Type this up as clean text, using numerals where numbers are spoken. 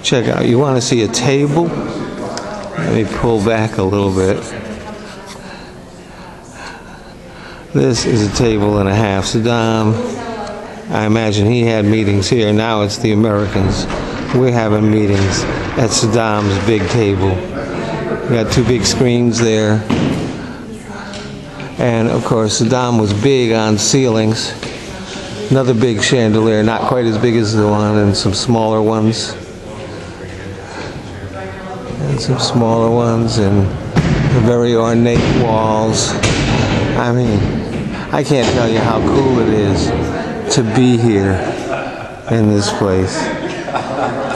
Check out, you want to see a table? Let me pull back a little bit. This is a table and a half. Saddam, I imagine he had meetings here. Now it's the Americans. We're having meetings at Saddam's big table. We got two big screens there. And of course, Saddam was big on ceilings. Another big chandelier, not quite as big as the one, and some smaller ones. And some smaller ones, and very ornate walls. I mean, I can't tell you how cool it is to be here in this place.